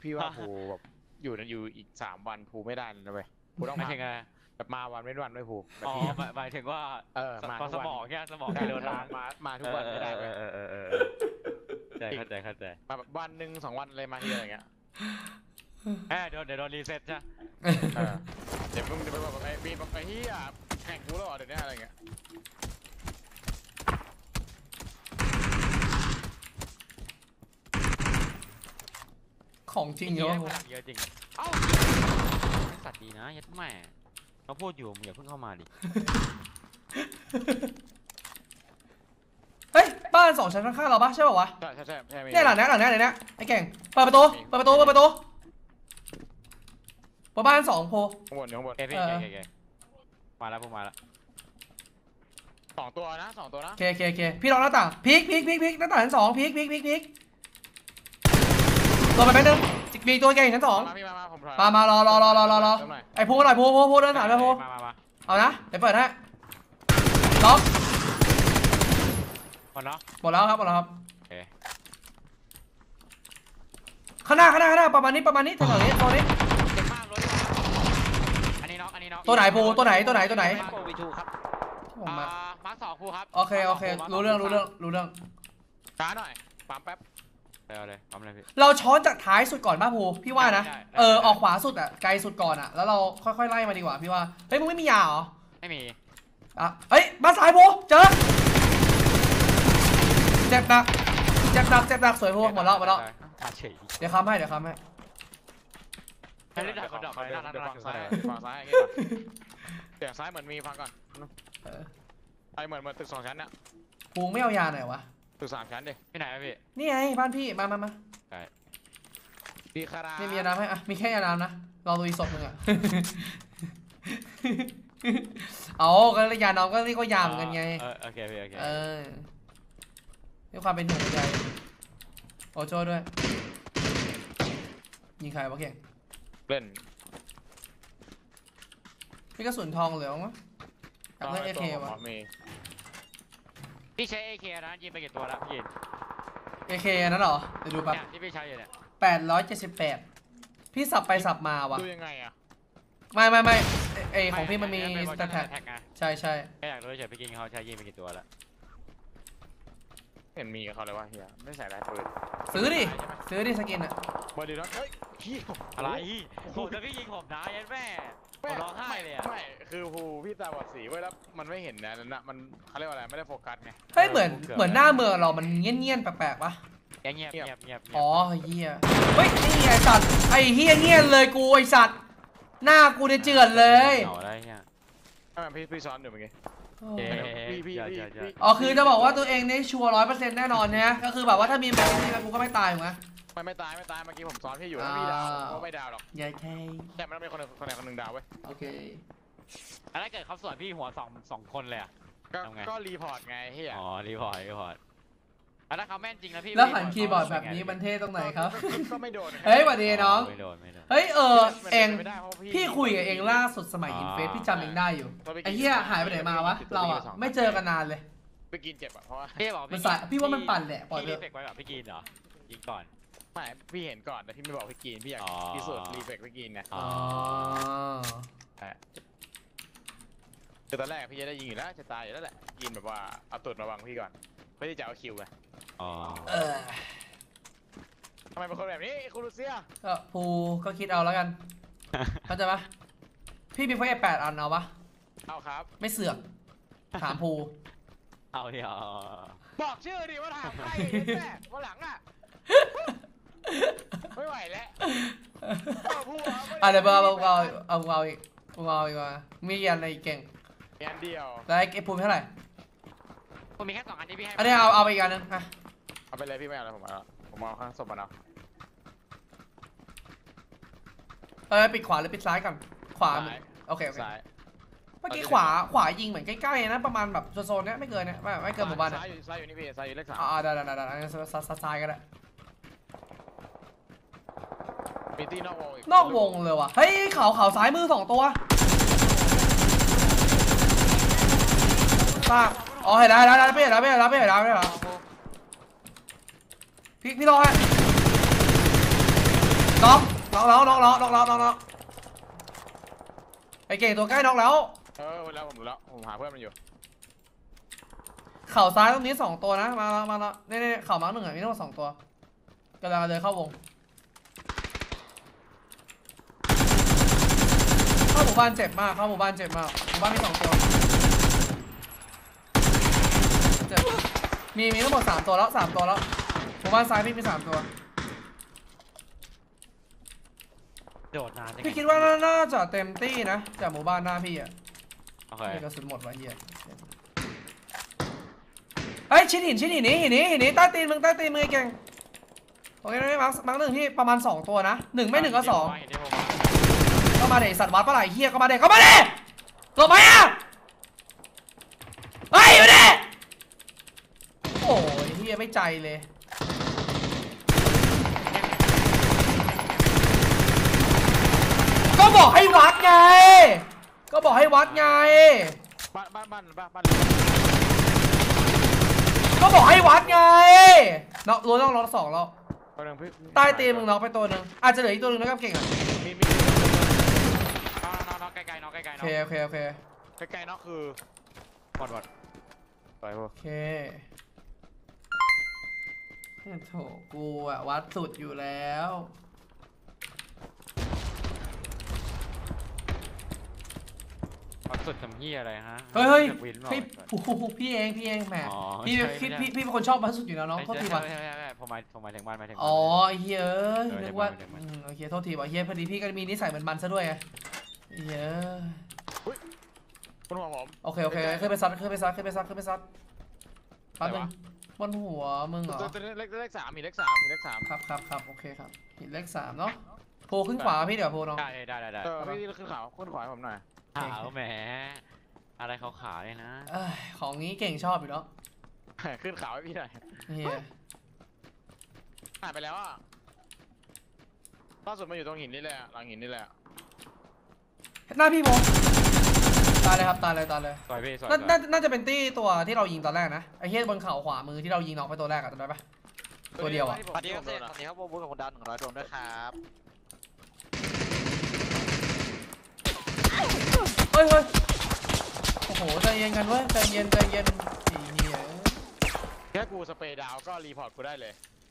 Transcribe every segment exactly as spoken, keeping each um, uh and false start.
พี่ว่าภูแบบอยู่อยู่อีกสามวันภูไม่ได้นะเว้ยภูต้องมาแบบมาวันไม่วันด้วยภูอ๋อหมายถึงว่าเออมาสมองแค่สมองเดินทางมามาทุกวันไม่ได้เลยเออเออเออเข้าใจเข้าใจมาแบบวันหนึ่งสองวันอะไรมาที่อะไรเงี้ยเออเดี๋ยวเดี๋ยวโดนรีเซ็ตใช่เดี๋ยวมึงจะไปบอกไอ้บีบอกไอ้เฮียแข่งกูแล้วเดี๋ยวนี้อะไรเงี้ยของจริงเยอะเยอะจริงเอ้าสัตว์ดีนะยัดแม่เขาพูดอยู่มึงอย่าเพิ่งเข้ามาดิเฮ้ยบ้านสองชั้นข้างๆเราปะใช่ป่าวะใช่ใช่ใช่ใช่เนี่ยหลังนี้หลังนี้หลังนี้ไอ้เก่งเปิดประตูเปิดประตูเปิดประตูเปิดบ้านสองโพข้างบนข้างบนเอพี่เกมาแล้วพวกมาแล้วสองตัวนะสองตัวนะเคเคเคพี่ลองหน้าต่างพีกพีกพีกพีกหน้าต่างชั้นสองพีกพีกพีกพีกตัวไปแป๊บนึงมีตัวเก่งชั้นสองมามารอรอรอรอรอรอไอ้พูหน่อยพูพูพูเดินผ่านไปพูเอานะเดี๋ยวเปิดให้ล็อกหมดแล้วหมดแล้วครับหมดแล้วครับข้างหน้าข้างหน้าข้างหน้าประมาณนี้ประมาณนี้แถวนี้ตัวนี้เจ็บมากเลยอันนี้น็อกอันนี้น็อกตัวไหนพูตัวไหนตัวไหนตัวไหนโควิทูครับมามาสองครูครับโอเคโอเครู้เรื่องรู้เรื่องรู้เรื่องช้าหน่อยปั๊มแป๊บเอาเลยปั๊มเลยพี่เราช้อนจากท้ายสุดก่อนป่ะพูพี่ว่านะเออออกขวาสุดอ่ะไกลสุดก่อนอ่ะแล้วเราค่อยๆไล่มาดีกว่าพี่ว่าเฮ้ยมึงไม่มียาเหรอไม่มีอ่ะเฮ้ยบ้านซ้ายพูเจอเจ็บหนักเจ็บหนักเจ็บหนักสวยพูหมดแล้วหมดแล้วเดี๋ยวค้ำให้เดี๋ยวค้ำให้ไม่ได้ดักกระดกเลยเดี๋ยวฟังซ้ายฟังซ้ายเดี๋ยวซ้ายเหมือนมีฟังก่อนไอเหมือนเหมือนตึกสองชั้นเนี่ยพูไม่เอายาหน่อยวะตึกสามชั้นดิที่ไหนพี่นี่ไงบ้านพี่มามามาใช่ดีคาราไม่มียาน้ำให้อ่ะมีแค่ยาน้ำนะรอดูอีศพมึงอ่ะเอาก็ยาน้ำก็เรียกว่ายาเหมือนกันไงโอเคโอเคเออด้วยความเป็นห่วงใจโอโจ้ด้วยยิงใครวะเก่งเล่นพี่กระสุนทองเหลือมั้งกับเพื่อนเอเควะพี่ใช้เอเคนะยิงไปกี่ตัวแล้วพี่เอเคนั่นหรอเดี๋ยวดูแป๊บที่พี่ใช้อยู่เนี่ยแปดร้อยเจ็ดสิบแปดพี่สับไปสับมาวะดูยังไงอะไม่ไม่ไม่ไอของพี่มันมีสแตทแท็กใช่ใช่แค่อยากรู้เฉยพี่กินเขาใช้ยิงไปกี่ตัวแล้วเห็นมีกับเขาเลยวะเฮียไม่ใส่ลายปืนซื้อดิซื้อดิสกินอะบอดี้น็อตเฮ้ยพี่อะไรโหแต่พี่ยิงผมนะยันแม่ผมร้องไห้เลยอะไม่คือภูพี่ตาบอดสีไว้แล้วมันไม่เห็นนะนั่นนะมันเขาเรียกว่าอะไรไม่ได้โฟกัสไงเฮ้ยเหมือนเหมือนหน้าเมืองเรามันเงี้ยเงี้ยแปลกๆปะเงียบเงียบเงียบเงียบอ๋อเฮียเฮ้ยนี่ไอสัตว์ไอเฮียเงี้ยเลยกูไอสัตว์หน้ากูเนี่ยเจือนเลยอะไรเนี่ยพี่พี่ซ้อนอยู่เมื่อกี้อ๋อคือจะบอกว่าตัวเองนี่ชัวร์ร้อยเปอร์เซ็นต์แน่นอนนะก็คือแบบว่าถ้ามีแบบนี้กูก็ไม่ตายถูกไหมไม่ไม่ตายไม่ตายเมื่อกี้ผมซ้อนพี่อยู่ถ้าพี่ดาวก็ไม่ดาวหรอกใหญ่แค่แต่มันต้องเป็นคนหนึ่งคนใดคนหนึ่งดาวเว้ยโอเคแล้วถ้าเกิดเขาสวนพี่หัวสองสองคนเลยอ่ะก็รีพอร์ตไงเฮียอ๋อรีพอร์ตรีพอร์ตแล้วถ้าเขาแม่นจริงนะพี่แล้วหันคีย์บอร์ดแบบนี้มันเท่ตรงไหนครับก็ไม่โดนเฮ้ยสวัสดีน้องเฮ้ยเออเองพี่คุยกับเองล่าสุดสมัยอินเฟสพี่จำเองได้อยู่ไอ้เหี้ยหายไปไหนมาวะเราอ่ะไม่เจอกันนานเลยไปกินเจ็บอ่ะเพราะว่าพี่บอกมันสายพี่ว่ามันปั่นแหละปล่อยเลยรีเฟกไว้แบบพี่กินเหรอยิงก่อนไม่พี่เห็นก่อนแต่พี่ไม่บอกพี่กินพี่อยากพิสูจน์รีเฟกพี่กินไงอ๋อคือตอนแรกพี่จะได้ยิงอยู่แล้วจะตายอยู่แล้วแหละยิงแบบว่าเอาตุ่นมาวางพี่ก่อนเพื่อที่จะเอาคิวไงอ๋อทำไมเป็นคนแบบนี้คุณลูเซียก็ภูก็คิดเอาแล้วกันเข้าใจปะพี่มีไฟแปดอันเอาปะเอาครับไม่เสือกถามภูเอาเดี๋ยวบอกชื่อดิว่าถามใครแม่วันหลังอ่ะไม่ไหวแล้วอ่ะเดี๋ยวเอาเอาเอาเอาอีกเอาอีกว่ามียันในเก่งยันเดียวแล้วไอ้ภูมิเท่าไหร่ผมมีแค่สองอันที่พี่ให้อันนี้เอาเอาไปอีกอันนึงอ่ะเอาไปเลยพี่ไม่เอาเลยผมเอาผมเอาข้างศพมาเอาเออปิดขวาหรือปิดซ้ายก่อนขวาโอเคโอเคเมื่อกี้ขวาขวายิงเหมือนใกล้ๆนะประมาณแบบโซนๆเนี้ยไม่เกินเนี้ยไม่ไม่เกินหมู่บ้านซ้ายอยู่ซ้ายอยู่นี่พี่ซ้ายอยู่เลขสามอ่าได้ได้ได้ได้ซ้ายซ้ายก็ได้มีตีนอกวงอีกนอกวงเลยว่ะเฮ้ยเขาเขาซ้ายมือสองตัวป้าอ๋อเห็นแล้วเห็นแล้วไม่เห็นแล้วไม่เห็นแล้วไม่เห็นแล้วไม่เห็นแล้วพี่พี่รอฮะน็อกน็อกแล้วน็อกแล้วน็อกแล้วน็อกแล้วไอ้เก่งตัวใกล้น็อกแล้วเออแล้วผมรู้แล้วผมหาเพื่อนมันอยู่เข่าซ้ายตรงนี้สองตัวนะมาแล้วมาแล้วนี่นี่เข่ามาร์คหนึ่งอ่ะมีทั้งหมดสองตัวกำลังเดินเข้าวงเข้าหมู่บ้านเจ็บมากเข้าหมู่บ้านเจ็บมากหมู่บ้านมีสองตัวเจ็บมีมีทั้งหมดสามตัวแล้วสามตัวแล้วหมู่บ้านซ้ายพี่มีสามตัวโดดนานจังพี่คิดว่าน่าจะเต็มตี้นะจากหมู่บ้านหน้าพี่อ่ะโอเคเฮ้ยกระสุนหมดวะเฮียเฮ้ยชิ้นหินชิ้นหินนี้หินนี้หินนี้ใต้ตีนมึงใต้ตีนมึงไอ้เก่งโอเคนะมาร์คมาร์คหนึ่งที่ประมาณสองตัวนะหนึ่งไม่หนึ่งก็สองก็มาเด็สัตว์วัดปลาไหลเฮียก็มาเด็ก็มาเด็หลบไปอ่ะเฮ้ยมาเด็โอ้ยเฮียไม่ใจเลยก็บอกให้วัดไงก็บอกให้วัดไงบ้านบ้านบ้านบ้านบ้านก็บอกให้วัดไงน็อกรู้ต้องน็อกสองแล้วตัวหนึ่งพี่ใต้ตีนมึงน็อกไปตัวหนึ่งอาจจะเหลืออีกตัวหนึ่งนะครับเก่งอ่ะมีมีน้องน้องน้องไกลๆน้องไกลๆโอน้องเคโอเคโอเคใกล้ๆเนาะคือหมดหมดไปพวกโอเคโถกูอะวัดสุดอยู่แล้วสุดทำเหี้ยอะไรฮะเฮ้ยเฮ้ยวินพี่พี่เองพี่เองแหมอ๋อพี่ใช่พี่ไม่พี่ได้พี่เป็นคนชอบวัดสุดอยู่แล้วน้องโทษทีว่ะไม่ใช่ไม่ใช่ไม่ใช่ผมหมายผมหมายถึงบ้านหมายถึงอ๋อไอ้เฮ้ยเอ้ยเออนึกว่าเดี๋ยวมันอืมโอเคโทษทีว่ะเฮ้ยพอดีพี่ก็มีนิสัยเหมือนมันซะด้วยไงไอ้เฮ้ยบนหัวผมโอเคโอเคขึ้นไปซัดขึ้นไปซัดขึ้นไปซัดขึ้นไปซัดแป๊บนึงบนหัวมึงเหรอตัวเลขเลขสามมีเลขสามมีเลขสามครับครับครับโอเคครับหินเลขสามเนาะโพขึ้นขวาพี่เดี๋ยวโพน้องได้ได้ได้ได้เออพี่ขึ้นขาวขึ้นขวาให้ผมหน่อยขาวแหมอะไรขาวๆเนี่ยนะเอ้ยของนี้เก่งชอบอยู่แล้วขึ้นขาวให้พี่หน่อยเฮียหายไปแล้วอ่ะล่าสุดมาอยู่ตรงหินนี่เลยอ่ะหลังหินนี่เลยอ่ะหน้าพี่โพตายเลยครับตายเลยตายเลยสวยพี่สวยน่าน่าน่าจะเป็นตี้ตัวที่เรายิงตอนแรกนะไอ้เฮียบนเข่าขวามือที่เรายิงน้องไปตัวแรกอะจำได้ปะตัวเดียวอะสวัสดีครับเซนสวัสดีครับโบบุ๊กกับคุณดาวหนึ่งร้อยดวงด้วยครับเฮ้ยเฮ้ยโอ้โหใจเย็นกันเว้ยใจเย็นใจเย็นไอ้เฮียแค่กูสเปรย์ดาวก็รีพอร์ตกูได้เลย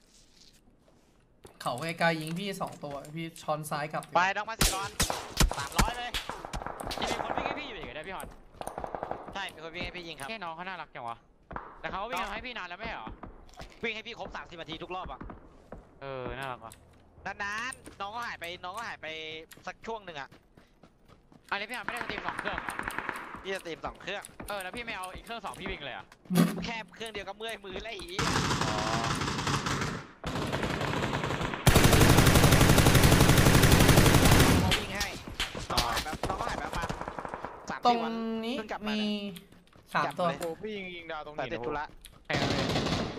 เข่าไกลๆยิงพี่สองตัวพี่ช้อนซ้ายกลับไปน้องมาสิร้อนสามร้อยเลยยังมีคนวิ่งให้พี่อยู่อีกนะพี่ฮอนใช่มีคนวิ่งให้พี่ยิงครับแค่น้องเขาน่ารักจังวะแต่เขาวิ่งให้พี่นานแล้วไม่ใช่เหรอวิ่งให้พี่ครบสามสิบนาทีทุกรอบอ่ะเออน่ารักว่ะนานๆน้องก็หายไปน้องก็หายไปสักช่วงหนึ่งอ่ะอันนี้พี่ฮอนไม่ได้สตรีมสองเครื่องเหรอพี่จะสตรีมสองเครื่องเออแล้วพี่ไม่เอาอีกเครื่องสองพี่วิ่งเลยอ่ะแค่เครื่องเดียวก็เมื่อยมือแล้วอีอ๋อเขาวิ่งให้น้องก็หายแบบน้องก็หายไปประมาณสามตรสี่งวันนี้เพิ่งกลับมามีเนี่ยสามตัวจับเลยโอ้พี่ยิงยิงดาวตรงแต่หินติดธุระแค่นั้นเลย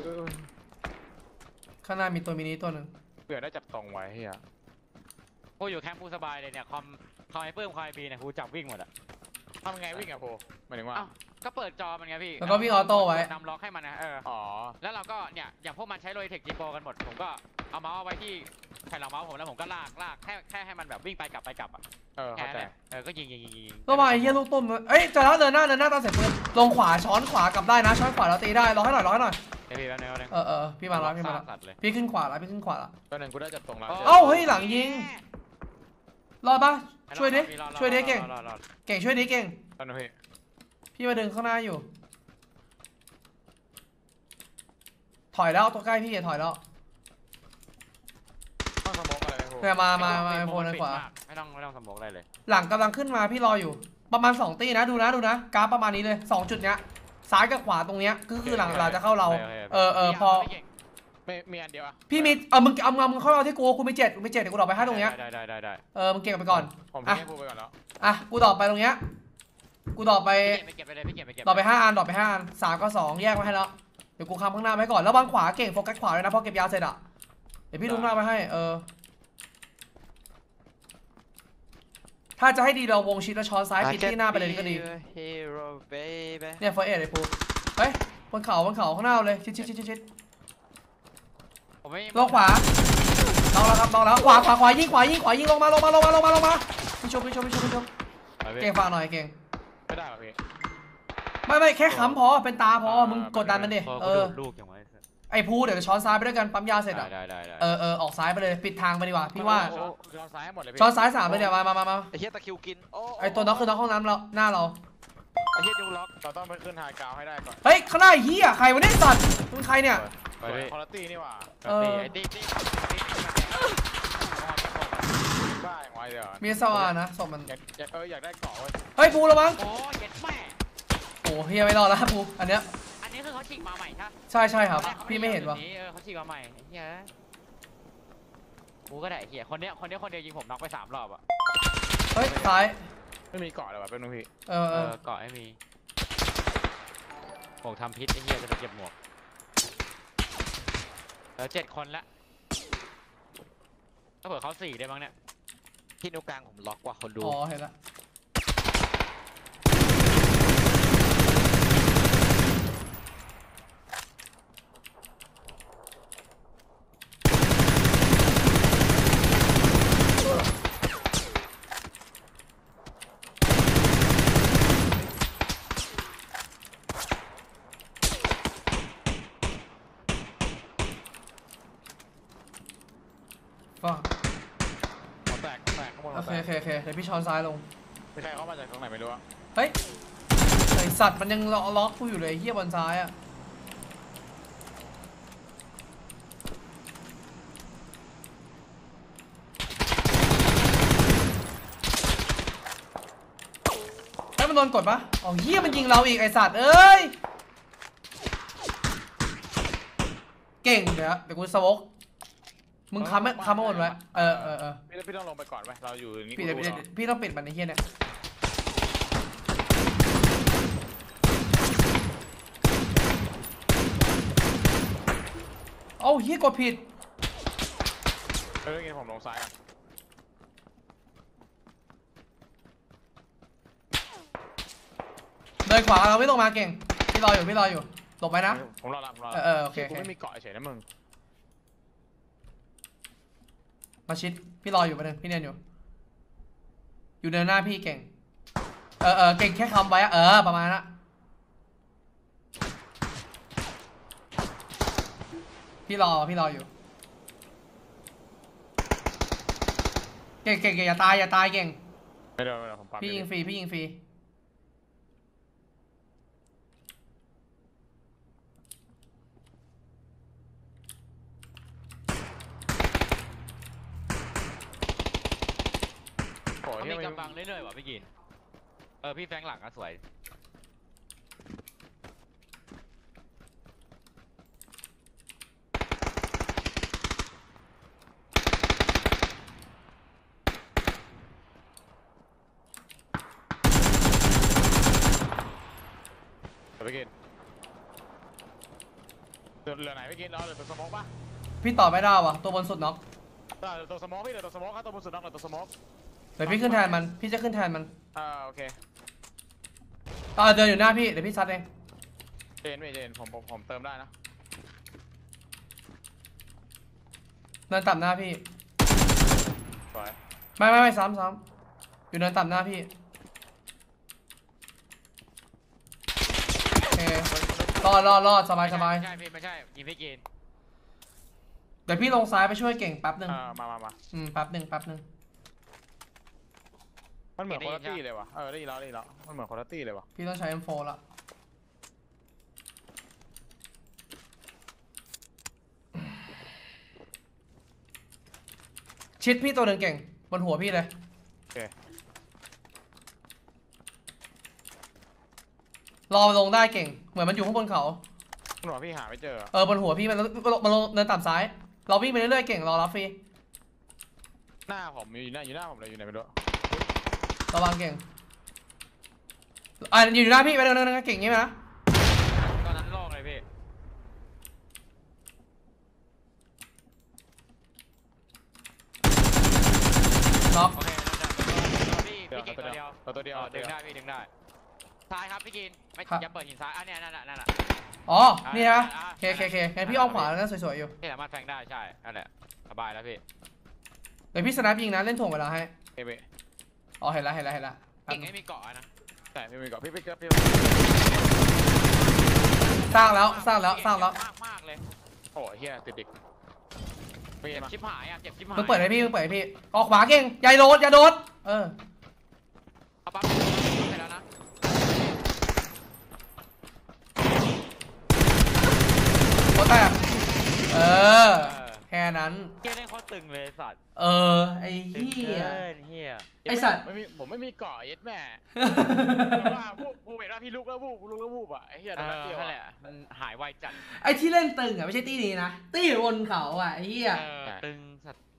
ข้างหน้ามีตัวมินิตัวหนึ่งเผื่อได้จับตรงไว้เฮียกูอยู่แคมป์กูสบายเลยเนี่ยคอมคอมไอเพิ่มคอมไอบีเนี่ยกูจับวิ่งหมดอ่ะทำไงวิ่งอะโพหมายถึงว่าอ้าวก็เปิดจอมันไงพี่แล้วก็วิ่งออโต้ไว้นำล็อกให้มันนะเอออ๋อแล้วเราก็เนี่ยอย่างพวกมันใช้โรยเทคจีโปกันหมดผมก็เอาเมาส์เอาไว้ที่แผ่นรองเมาส์ผมแล้วผมก็ลากลากแค่แค่ให้มันแบบวิ่งไปกลับไปกลับอ่ะเออแค่เข้านั้นใจแหละเออก็ยิงยิงยิงยิงก็มาไอ้เฮียลูกตุ้มเอ้ยจะแล้วเดินหน้าเดินหน้าตามเสร็จปืนลงขวาช้อนขวากลับได้นะช้อนขวาเราตีได้รอให้หน่อยรอให้หน่อยเดี๋ยวพี่แป๊บนึงแป๊บนึงเออเออพี่มาแล้วพี่มาแล้วสัตว์เลยพี่ขึ้นขวาแล้วพี่ขึ้นขวาแล้วตัวหนึ่งกูได้จับตรงแล้วเอ้าเฮ้ยหลังยิง รอดปะช่วยดิช่วยดิเก่งรอรอรอเก่งช่วยดิเก่งตัวหนึงพี่พี่มาดึงข้างหน้าอยู่ ถอยแล้วตัวใกล้พี่ถอยแล้วต้องสโมกอะไรไหมโพเนี่ยมามามาไอ้โพนปิในดขวามกไม่ต้องไม่ต้องสมองอะไรเลยหลังกำลังขึ้นมาพี่รออยู่ ประมาณสองตีนะดูนะดูนะกราฟประมาณนี้เลยสองจุดเนี้ยซ้ายกับขวาตรงเนี้ยก็คือหลังหลังจะเข้าเรา เออเออพอไม่มีอันเดียวอะพี่มีเออมึงเอามึงเอามึงเข้าเราที่กูกูมีเจ็ดกูมีเจ็ดเดี๋ยวกูดรอปไปห้าตรงเนี้ยได้ได้ได้ได้เออมึงเก็บไปก่อนผมทิ้งให้พูไปก่อนแล้วอ่ะกูดรอปไปตรงเนี้ยกูดรอปไปไปเก็บไปเลยพี่เก็บไปเก็บดรอปไปห้าอันดรอปไปห้าอันสามก็สองแยกไว้ให้แล้วเดี๋ยวกูคำข้างหน้าไว้ก่อนแล้ววางขวาเก่งโฟกัสขวาเลยนะพอเก็บยาเสร็จอ่ะเดี๋ยวพี่ดูข้างหน้าไปให้เออถ้าจะให้ดีเราวงชิดแล้วช้อนซ้ายปิดที่หน้าไปเลยนี่ก็ดี Hero baby เนี่ยเฟอร์เอไอ้ปูเฮ้ยบนเขาบนเขาข้างหน้าเลยชิดชิดชิดชิดชิดผมไม่ลงขวาน้องแล้วครับน้องแล้วขวาขวาขวายิงขวายิงขวายิงลงมาลงมาลงมาลงมาลงมาพี่ชมพี่ชมพี่ชมพี่ชมไปพี่เก่งฝากหน่อยเก่งไม่ได้หรอพี่ไม่ไม่แค่ค้ำพอเป็นตาพอมึงกดดันมันดิพอเอกูอดูดลูกอย่างไว้ไอ้ภูเดี๋ยวจะช้อนซ้ายไปด้วยกันปั๊มยาเสร็จอ่ะได้ได้ได้เออเออออกซ้ายไปเลยปิดทางไปดีกว่าพี่ว่าช้อนซ้ายหมดเลยพี่ช้อนซ้ายสามเลยเนี่ยมามามามาไอ้เหี้ยตะคิวกินโอ้ไอ้ตัวน็อกคือน็อกห้องน้ำเราหน้าเราไอ้เหี้ยนิวล็อกเราต้องไปขึ้นไฮกราวให้ได้ก่อนเฮ้ยข้างหน้าเฮียใครวะเนี่ยสัตว์มึงใครเนี่ยไปสวยพี่คอร์ตี้นี่หว่าเออไอ้ตีตีบ้าอย่างไวเดี๋ยวมีสว่านนะศพมันอยากอยากเอออยากได้เกาะเว้ยเฮ้ยภูระวังโอ้เจ็ดแม่โอ้เฮียไม่รอดแล้วภูอันเนี้ยอันนี้คือเขาฉีกมาใหม่ใช่ใช่ใช่ครับพี่ไม่เห็นวะเออเขาฉีกมาใหม่เฮียกูก็ได้เฮียคนเนี้ยคนเนี้ยคนเดียวยิงผมน็อกไปสามรอบอะเฮ้ยซ้ายไม่มีเกาะเลยว่ะเป็นนึงพี่เออเอเอออเกาะไม่มีผมทำพิษไอ้เฮียจะไปเก็บหมวกแล้วเจ็ดคนละถ้าเผื่อเขาสี่ได้บ้างเนี่ยที่นิ้วกลางผมล็อกว่ะคนดูอ๋อเห็นละฟังหัวแตกหัวแตกข้างบนโอหัวเคแตโอก เคโอเคเดี๋ยวพี่ช้อนซ้ายลงไม่ใช่เขามาจากตรงไหนไม่รู้อะเฮ้ยไอสัตว์มันยังล็อกกูอยู่เลยเฮียบนซ้ายอ่ะเฮ้ยมันโดนกดปะอ๋อเฮียมันยิงเราอีกไอสัตว์เอ้ยเก่งเดี๋ยวเดี๋ยวกูสโมกมึงค้ำไม่ค้ำไม่หมดไว้เออเออเออพี่พี่ต้องลงไปก่อนไหมเราอยู่นี่พี่เดี๋ยวพี่เดี๋ยวพี่ต้องปิดมันในเฮียเนี่ยเอ้าเฮียกดผิดเอองั้นผมลงซ้ายกันเดินขวาเราไม่ลงมาเก่งพี่รออยู่พี่รออยู่หลบไปนะผมรอละผมรอเออเออโอเคกูโอเคไม่มีเกาะเฉยนะมึงมาชิดพี่รออยู่ประเด็นพี่เนียนอยู่อยู่เดินหน้าพี่เก่งเออเออเก่งแค่คำไว้อะเออประมาณนั้นอะพี่รอพี่รออยู่เก่งเก่งเก่งอย่าตายอย่าตายเก่งไม่ได้ไม่ได้ผมปั๊มพี่ยิงฟรีพี่ยิงฟรีโอ้ยเขาเหี้มียไม่กำบังเรื่อยๆว่ะพี่กินเออพี่แฟงหลังก็สวยเดี๋ยวไปกินเรือเรือไหนไปกินเราเรือตัวสโมกปะพี่ต่อไม่ได้ว่ะตัวบนสุดน็อกเรือตัวสโมกพี่เรือตัวสโมกครับตัวบนสุดนักเรือตัวสโมกเดี๋ยวพี่ขึ้นแทนมันพี่จะขึ้นแทนมันอ่าโอเคอ่าเดินอยู่หน้าพี่เดี๋ยวพี่ซัดเองเจนไม่เจนผมผมผมเติมได้นะเดินต่ำหน้าพี่สวยไม่ไม่ไม่ซ้ำซ้ำอยู่เดินต่ำหน้าพี่โอเครอดรอดรอดสบายสบายไม่ใช่พี่ไม่ใช่ยิงพี่กินเดี๋ยวพี่ลงซ้ายไปช่วยเก่งแป๊บหนึ่งอ่ามามามาอืมแป๊บหนึ่งแป๊บหนึ่งมันเหมือนคนละตี้เลยวะเออได้ยินแล้วได้ยินแล้วมันเหมือนคนละตี้เลยวะพี่ต้องใช้ เอ็ม โฟร์ ละชิดพี่ตัวหนึ่งเก่งบนหัวพี่เลยโอเครอมันลงได้เก่งเหมือนมันอยู่ข้างบนเขาคุณหมอพี่หาไม่เจอเออบนหัวพี่มันมันลงเดินต่ำซ้ายเราวิ่งไปเรื่อยๆเก่งรอรับฟรีหน้าผมอยู่หน้าอยู่หน้าผมเลยอยู่ไหนไม่รู้ระวังเก่งอ่ะอยู่หน้าพี่ไปเดินๆเก่งงี้ไหมนะตอนนั้นโล่งเลยพี่น็อกโอเคพี่เดี๋ยวพี่เก่งตัวตัวเดีเดียยว วตัวเดียวอ๋อตัวดึเดีงยวได้พี่ดึงได้ซ้ายครับพี่กินไม่อย่าเปิดหินซ้ายอันนี้นั่นน่ะนั่นน่ะอ๋อนี่นะโอเคโอเคโอเคงั้นพี่อ้อมขวาแล้วนะสวยๆอยู่ที่สามารถแฟงได้ใช่นั่นแหละสบายแล้วพี่เดี๋ยวพี่สแนปยิงนะเล่นถ่วงเวลาให้เอ้ยพี่อ๋อเห็นแล้วเห็นแล้วเห็นแล้วเก่งไม่มีเกาะนะแต่พี่มีก่อนพี่พี่พี่สร้างแล้วสร้างแล้วสร้างแล้วมากมากเลยโอ้เฮียติดดิกพี่เจ็บมาชิบหายอ่ะเจ็บชิบหายมึงเปิดให้พี่มึงเปิดให้พี่ออกขวาเก่งอย่าโดดอย่าโดดเออเอาปั๊บไปแล้วนะโคตรแตกเออแค่นั้นเฮียเล่นโคตรตึงเลยสัตว์เออไอ้เหี้ยเฮียไอ้สัตว์ไม่มีผมไม่มีเกาะเย็ดแม่ว่าวูบวูบเห็นว่าพี่ลุกแล้ววูบลุกแล้ววูบอ่ะไอ้เฮียเอโดนนัดอเดียวนั่นแหอะละมันหายไวจัดไอ้ที่เล่นตึงอ่ะไม่ใช่ตี้นี้นะตี้บนเขาอ่ะไอ้เหี้ยเออตึงสัตว์